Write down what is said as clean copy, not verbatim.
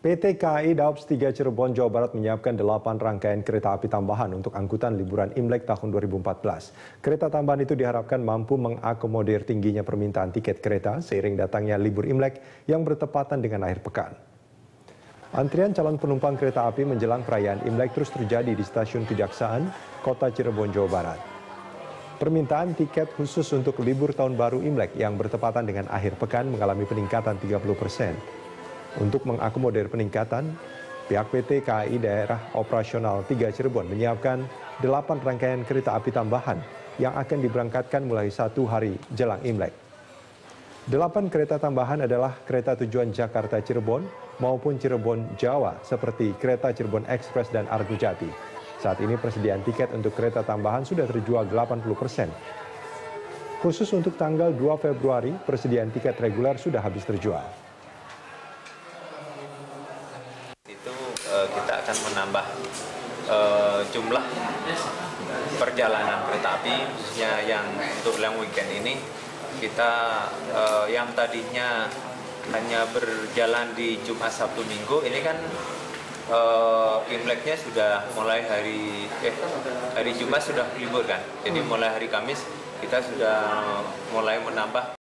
PT KAI Daops 3 Cirebon, Jawa Barat menyiapkan 8 rangkaian kereta api tambahan untuk angkutan liburan Imlek tahun 2014. Kereta tambahan itu diharapkan mampu mengakomodir tingginya permintaan tiket kereta seiring datangnya libur Imlek yang bertepatan dengan akhir pekan. Antrian calon penumpang kereta api menjelang perayaan Imlek terus terjadi di Stasiun Kejaksaan, Kota Cirebon, Jawa Barat. Permintaan tiket khusus untuk libur tahun baru Imlek yang bertepatan dengan akhir pekan mengalami peningkatan 30%. Untuk mengakomodir peningkatan, pihak PT KAI Daerah Operasional 3 Cirebon menyiapkan 8 rangkaian kereta api tambahan yang akan diberangkatkan mulai 1 hari jelang Imlek. 8 kereta tambahan adalah kereta tujuan Jakarta Cirebon maupun Cirebon Jawa seperti kereta Cirebon Express dan Argo Jati. Saat ini persediaan tiket untuk kereta tambahan sudah terjual 80%. Khusus untuk tanggal 2 Februari, persediaan tiket reguler sudah habis terjual. Kita akan menambah jumlah perjalanan kereta api, khususnya yang untuk yang weekend ini. Kita yang tadinya hanya berjalan di Jumat, Sabtu, Minggu, ini kan Imleknya sudah mulai hari Jumat sudah libur kan, jadi mulai hari Kamis kita sudah mulai menambah.